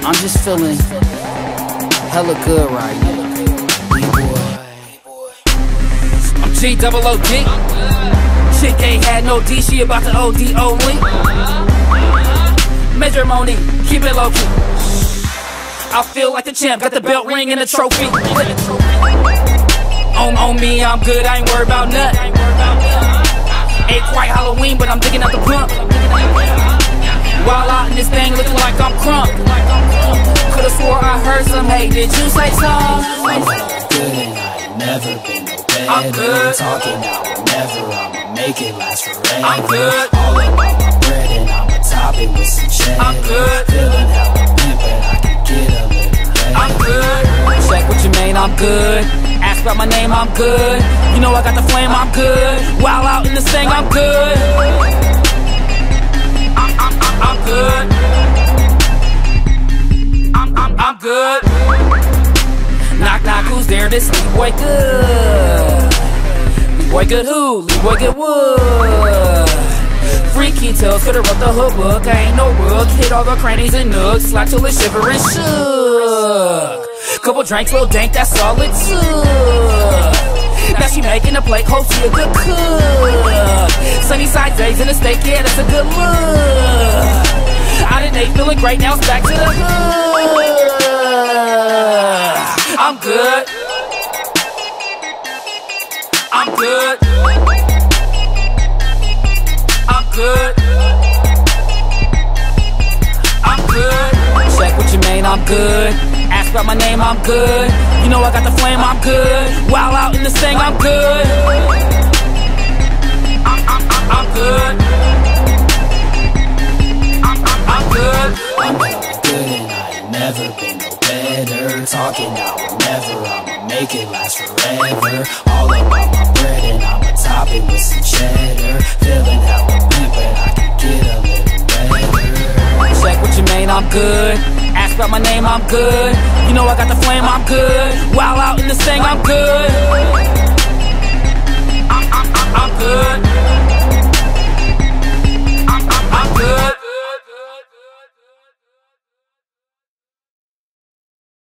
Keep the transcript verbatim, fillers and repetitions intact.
I'm just feeling hella good right now. LeeBoy. I'm G double O D. Chick ain't had no D, she about to O D only. Major money, keep it low key. I feel like the champ, got the belt ring and the trophy. On, on me, I'm good, I ain't worried about nothing. Ain't quite Halloween, but I'm digging out the pump. While out in this thing looking like I'm crunk. Could've swore I heard some hate, did you say so? I'm good and I ain't never been no better. I'm good. Talking now or never, I'ma make it last forever. I'm good. All about my bread and I'ma top it with some cheddar. I'm good. Feeling hella pimp, but I can get a little better. I'm good. Check what you mean, I'm good. Ask about my name, I'm good. You know I got the flame, I'm good. While out in this thing, I'm good. I'm, I'm, I'm, I'm good. I'm, I'm, I'm good. Knock, knock, who's there? This LeeBoy good. LeeBoy good who? LeeBoy good wood. Freaky tales, coulda wrote the hood book. I ain't no rook. Hit all the crannies and nooks. Slide till it's shivering shook. Couple drinks, little dank, that's all it took. Now she making a plate, hope she a good cook. Sunny side days in the steak, yeah, that's a good look. Out in eight, feeling great, now it's back to the hood. I'm good. I'm good. I'm good. I'm good. Check what you mean, I'm good. Ask about my name, I'm good. You know I got the flame, I'm good. While out in this thing, I'm good. I'm, I'm, I'm, I'm good. I'm, I'm, I'm good. I'm hella good and I ain't never been no better. Talking now or never, I'ma make it last forever. All about my bread and I'ma top it with some cheddar. Feeling hella pimp, but I can get a little better. Check what you mean, I'm good. Ask about my name, I'm good. You know I got the flame, I'm good. While out in this thing, I'm good.